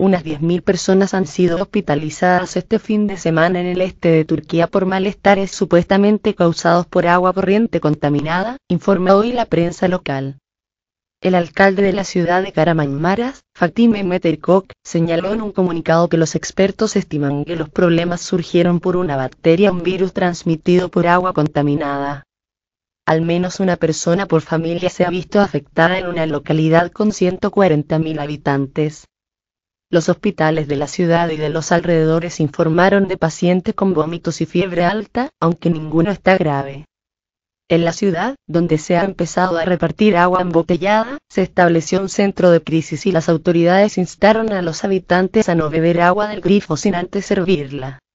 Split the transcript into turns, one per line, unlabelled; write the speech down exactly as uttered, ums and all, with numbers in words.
Unas diez mil personas han sido hospitalizadas este fin de semana en el este de Turquía por malestares supuestamente causados por agua corriente contaminada, informa hoy la prensa local. El alcalde de la ciudad de Kahramanmaraş, Fatih Mehmet Erkok, señaló en un comunicado que los expertos estiman que los problemas surgieron por una bacteria o un virus transmitido por agua contaminada. Al menos una persona por familia se ha visto afectada en una localidad con ciento cuarenta mil habitantes. Los hospitales de la ciudad y de los alrededores informaron de pacientes con vómitos y fiebre alta, aunque ninguno está grave. En la ciudad, donde se ha empezado a repartir agua embotellada, se estableció un centro de crisis y las autoridades instaron a los habitantes a no beber agua del grifo sin antes servirla.